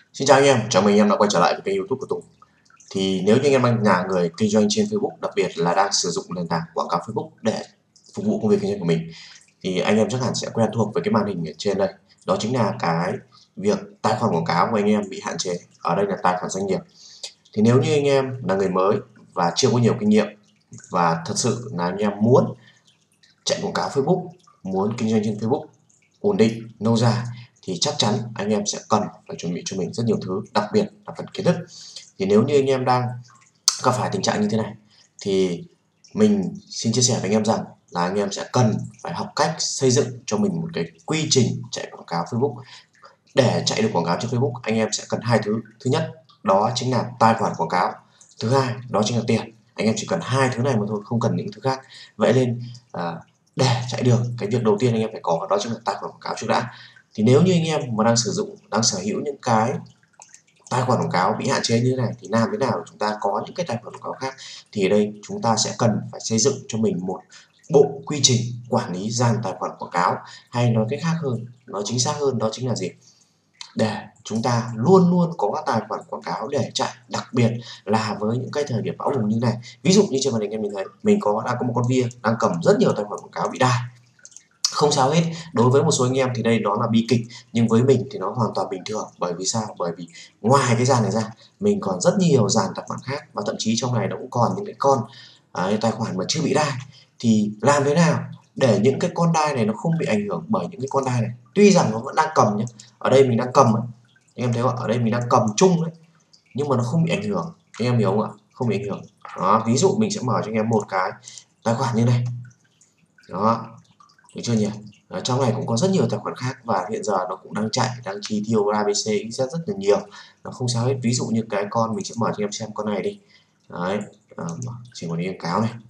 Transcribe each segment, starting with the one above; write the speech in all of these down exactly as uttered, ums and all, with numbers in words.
Xin chào anh em, chào mừng anh em đã quay trở lại với kênh YouTube của Tùng. Thì nếu như anh em đang là người kinh doanh trên Facebook, đặc biệt là đang sử dụng nền tảng quảng cáo Facebook để phục vụ công việc kinh doanh của mình, thì anh em chắc hẳn sẽ quen thuộc với cái màn hình ở trên đây. Đó chính là cái việc tài khoản quảng cáo của anh em bị hạn chế. Ở đây là tài khoản doanh nghiệp. Thì nếu như anh em là người mới và chưa có nhiều kinh nghiệm và thật sự là anh em muốn chạy quảng cáo Facebook, muốn kinh doanh trên Facebook ổn định lâu dài, thì chắc chắn anh em sẽ cần phải chuẩn bị cho mình rất nhiều thứ, đặc biệt là phần kiến thức. Thì nếu như anh em đang gặp phải tình trạng như thế này thì mình xin chia sẻ với anh em rằng là anh em sẽ cần phải học cách xây dựng cho mình một cái quy trình chạy quảng cáo Facebook. Để chạy được quảng cáo trên Facebook, anh em sẽ cần hai thứ. Thứ nhất đó chính là tài khoản quảng cáo, thứ hai đó chính là tiền. Anh em chỉ cần hai thứ này mà thôi, không cần những thứ khác. Vậy nên à, để chạy được, cái việc đầu tiên anh em phải có đó chính là tài khoản quảng cáo trước đã. Thì nếu như anh em mà đang sử dụng, đang sở hữu những cái tài khoản quảng cáo bị hạn chế như thế này, thì làm thế nào chúng ta có những cái tài khoản quảng cáo khác? Thì ở đây chúng ta sẽ cần phải xây dựng cho mình một bộ quy trình quản lý dàn tài khoản quảng cáo, hay nói cách khác hơn, nói chính xác hơn, đó chính là gì? Để chúng ta luôn luôn có các tài khoản quảng cáo để chạy, đặc biệt là với những cái thời điểm bão bùng như này. Ví dụ như trên màn hình em nhìn thấy mình có đang có một con bia đang cầm rất nhiều tài khoản quảng cáo bị đài. Không sao hết, đối với một số anh em thì đây đó là bi kịch, nhưng với mình thì nó hoàn toàn bình thường. Bởi vì sao? Bởi vì ngoài cái dàn này ra, mình còn rất nhiều dàn tài khoản khác, và thậm chí trong này nó cũng còn những cái con đấy, tài khoản mà chưa bị đai. Thì làm thế nào để những cái con đai này nó không bị ảnh hưởng bởi những cái con đai này? Tuy rằng nó vẫn đang cầm nhé, ở đây mình đang cầm, anh em thấy không? Ở đây mình đang cầm chung đấy, nhưng mà nó không bị ảnh hưởng, anh em hiểu không ạ? Không bị ảnh hưởng. Đó, ví dụ mình sẽ mở cho anh em một cái tài khoản như này, đó, được chưa nhỉ? Ở trong này cũng có rất nhiều tài khoản khác, và hiện giờ nó cũng đang chạy, đang chi tiêu a bê xê ích dét rất là nhiều. Nó không sao hết. Ví dụ như cái con mình sẽ mở cho em xem con này đi. Đấy, à, chỉ một quảng cáo này.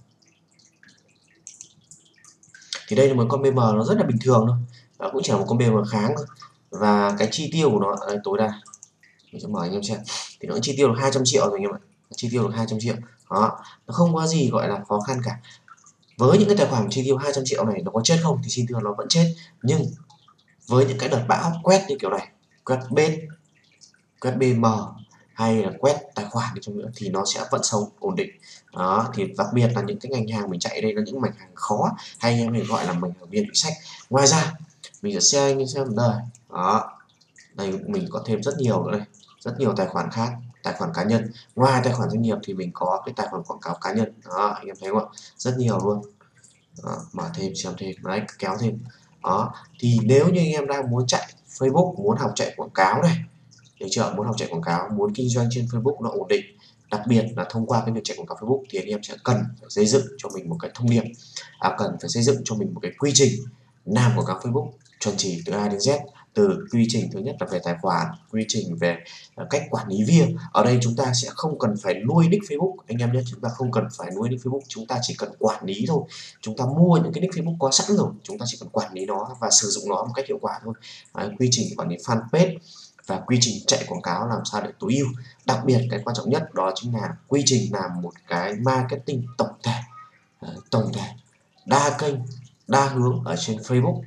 Thì đây là một con bê em nó rất là bình thường thôi. Đó cũng chỉ là một con bê em kháng thôi. Và cái chi tiêu của nó đây, tối đa mình sẽ mở anh em xem. Thì nó chi tiêu được hai trăm triệu rồi anh em ạ. Chi tiêu được hai trăm triệu. Đó, nó không có gì gọi là khó khăn cả. Với những cái tài khoản chi tiêu hai trăm triệu này nó có chết không thì xin thưa nó vẫn chết, nhưng với những cái đợt bão quét như kiểu này, quét bên, quét bê em hay là quét tài khoản đi chăng nữa thì nó sẽ vẫn sống ổn định. Đó, thì đặc biệt là những cái ngành hàng mình chạy đây là những ngành hàng khó, hay anh em mình gọi là ngành hàng biên sách. Ngoài ra mình sẽ xem anh xem đây, đó, đây mình có thêm rất nhiều nữa đây, rất nhiều tài khoản khác, tài khoản cá nhân. Ngoài tài khoản doanh nghiệp thì mình có cái tài khoản quảng cáo cá nhân, đó anh em thấy không ạ? Rất nhiều luôn. Đó, mở thêm xem thêm đấy, kéo thêm. Đó, thì nếu như anh em đang muốn chạy Facebook, muốn học chạy quảng cáo này, được chưa? Muốn học chạy quảng cáo, muốn kinh doanh trên Facebook nó ổn định, đặc biệt là thông qua cái việc chạy quảng cáo Facebook, thì anh em sẽ cần phải xây dựng cho mình một cái thông điệp, à, cần phải xây dựng cho mình một cái quy trình làm quảng cáo Facebook chuẩn chỉ từ A đến Z. Từ quy trình thứ nhất là về tài khoản, quy trình về uh, cách quản lý viên. Ở đây chúng ta sẽ không cần phải nuôi nick Facebook anh em nhé, chúng ta không cần phải nuôi nick Facebook, chúng ta chỉ cần quản lý thôi. Chúng ta mua những cái nick Facebook có sẵn rồi, chúng ta chỉ cần quản lý nó và sử dụng nó một cách hiệu quả thôi. Đấy, quy trình quản lý fanpage và quy trình chạy quảng cáo làm sao để tối ưu. Đặc biệt cái quan trọng nhất đó chính là quy trình làm một cái marketing tổng thể, uh, tổng thể đa kênh, đa hướng ở trên Facebook,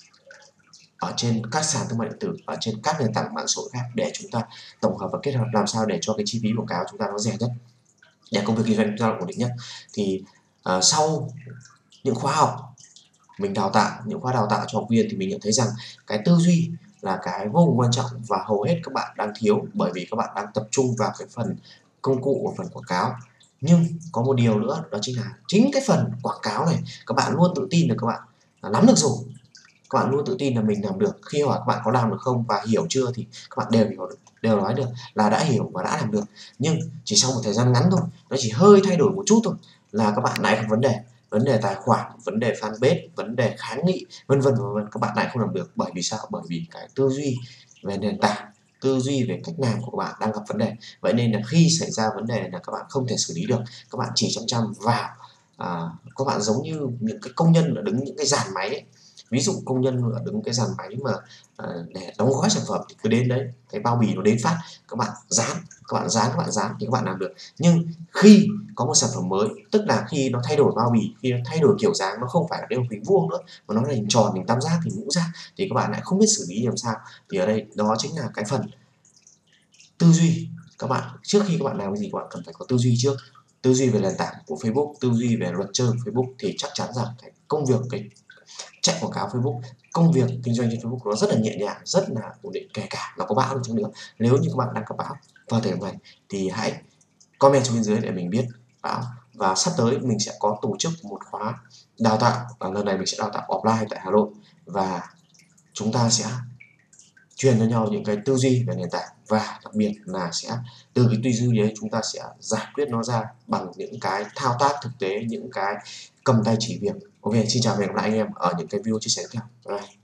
ở trên các sàn thương mại điện tử, ở trên các nền tảng mạng xã hội khác, để chúng ta tổng hợp và kết hợp làm sao để cho cái chi phí quảng cáo chúng ta nó rẻ nhất, để công việc kinh doanh chúng ta ổn định nhất. Thì uh, sau những khóa học mình đào tạo, những khóa đào tạo cho học viên, thì mình nhận thấy rằng cái tư duy là cái vô cùng quan trọng, và hầu hết các bạn đang thiếu, bởi vì các bạn đang tập trung vào cái phần công cụ của phần quảng cáo. Nhưng có một điều nữa, đó chính là chính cái phần quảng cáo này các bạn luôn tự tin là các bạn nắm được rồi, các bạn luôn tự tin là mình làm được. Khi hỏi các bạn có làm được không và hiểu chưa thì các bạn đều hiểu được, đều nói được là đã hiểu và đã làm được. Nhưng chỉ sau một thời gian ngắn thôi, nó chỉ hơi thay đổi một chút thôi là các bạn lại gặp vấn đề, vấn đề tài khoản, vấn đề fanpage, vấn đề kháng nghị, vân vân vân vân, các bạn lại không làm được. Bởi vì sao? Bởi vì cái tư duy về nền tảng, tư duy về cách làm của các bạn đang gặp vấn đề. Vậy nên là khi xảy ra vấn đề là các bạn không thể xử lý được, các bạn chỉ chăm chăm vào, à, các bạn giống như những cái công nhân ở đứng những cái dàn máy ấy. Ví dụ công nhân ở đứng cái dàn máy mà à, để đóng gói sản phẩm thì cứ đến đấy, cái bao bì nó đến phát, các bạn dán, các bạn dán, các bạn dán thì các bạn làm được. Nhưng khi có một sản phẩm mới, tức là khi nó thay đổi bao bì, khi nó thay đổi kiểu dáng, nó không phải là đều hình vuông nữa mà nó là hình tròn, hình tam giác, hình ngũ giác, thì các bạn lại không biết xử lý làm sao. Thì ở đây đó chính là cái phần tư duy. Các bạn trước khi các bạn làm cái gì các bạn cần phải có tư duy trước, tư duy về nền tảng của Facebook, tư duy về luật chơi của Facebook, thì chắc chắn rằng cái công việc, cái chạy quảng cáo Facebook, công việc kinh doanh trên Facebook nó rất là nhẹ nhàng, rất là ổn định, kể cả nó có bão đi chăng nữa. Nếu như các bạn đang gặp bão vào thời điểm này thì hãy comment xuống bên dưới để mình biết bão. Và sắp tới mình sẽ có tổ chức một khóa đào tạo, và lần này mình sẽ đào tạo offline tại Hà Nội, và chúng ta sẽ truyền cho nhau những cái tư duy về nền tảng, và đặc biệt là sẽ từ cái tư duy đấy chúng ta sẽ giải quyết nó ra bằng những cái thao tác thực tế, những cái cầm tay chỉ việc. Ok, xin chào và hẹn gặp lại anh em ở những cái video chia sẻ tiếp theo. Bye.